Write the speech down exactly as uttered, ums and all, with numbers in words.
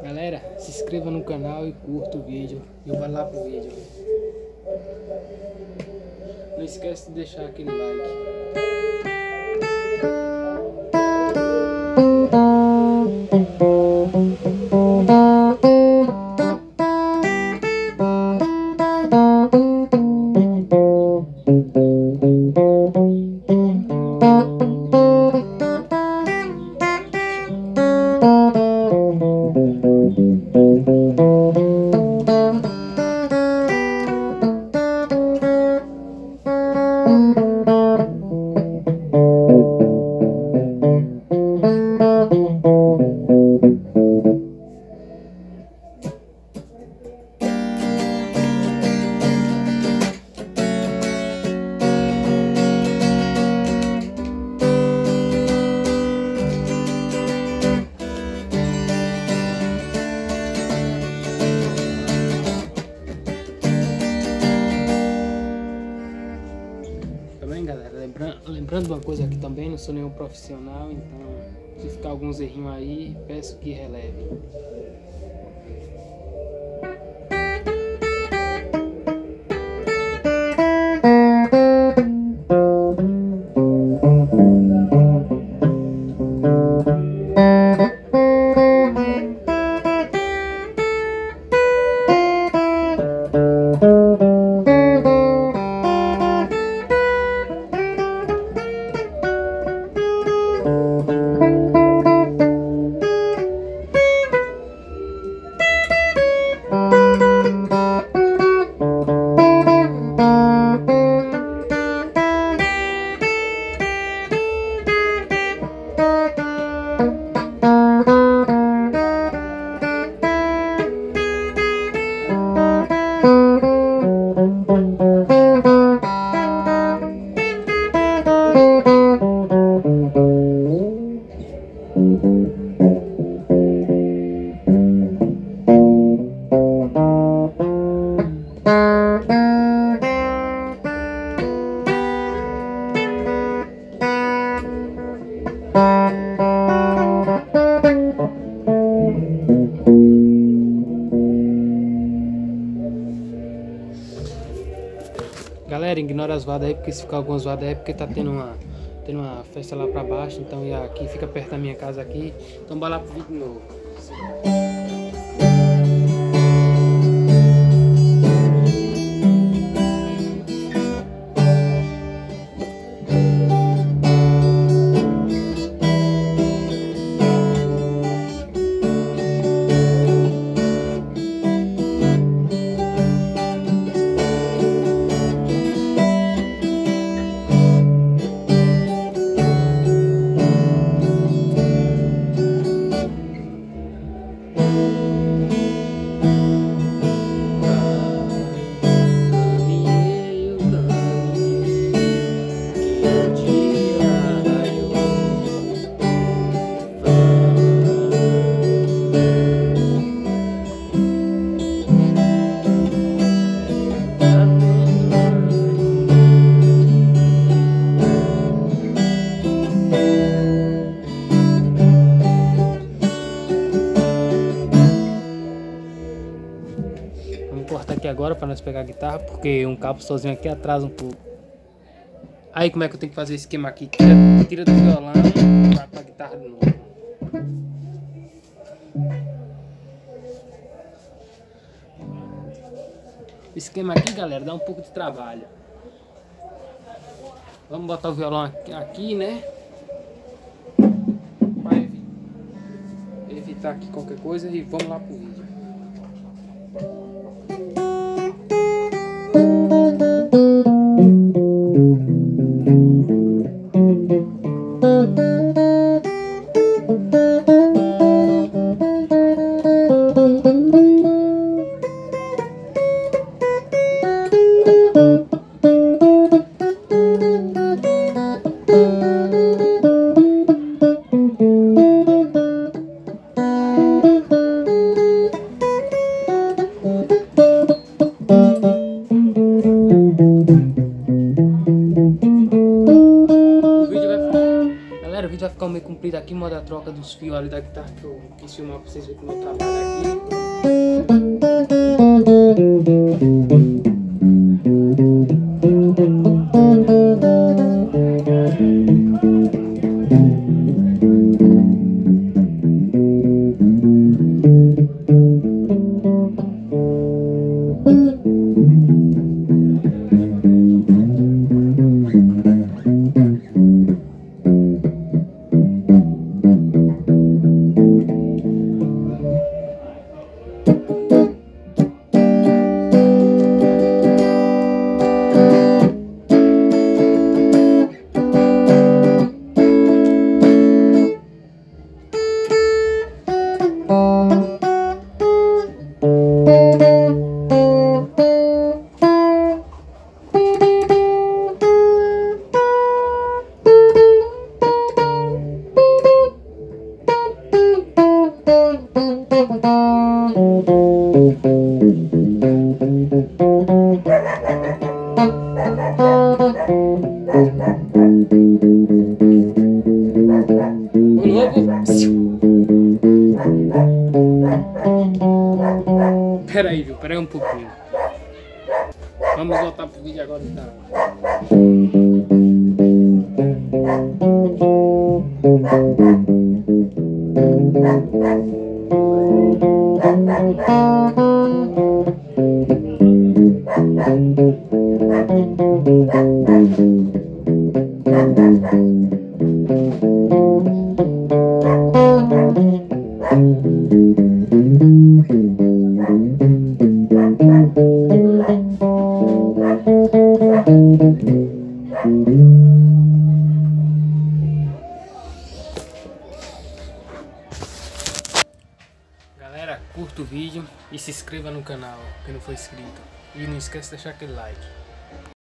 Galera, se inscreva no canal e curta o vídeo. E vai lá pro vídeo. Não esquece de deixar aquele like. Galera, lembrando, lembrando uma coisa aqui também, não sou nenhum profissional, então se ficar alguns errinhos aí, peço que releve. Galera, ignora as vadas aí, porque se ficar algumas vadas aí é porque tá tendo uma, tendo uma festa lá pra baixo, então e aqui fica perto da minha casa aqui, então bora lá pro vídeo novo. Vamos cortar aqui agora para nós pegar a guitarra, porque um cabo sozinho aqui atrasa um pouco. Aí como é que eu tenho que fazer esse esquema aqui? Tira, tira do violão e vai pra guitarra de novo. Esse esquema aqui, galera, dá um pouco de trabalho. Vamos botar o violão aqui, aqui né? Para evitar aqui qualquer coisa e vamos lá pro vídeo. cumprido aqui, modo a troca dos fios ali da guitarra que eu quis filmar pra vocês verem como eu trabalho aqui. Pera aí, viu? Pera aí um pouquinho. Vamos voltar pro vídeo agora, então. Galera, curta o vídeo e se inscreva no canal, quem não for inscrito. E não esquece de deixar aquele like.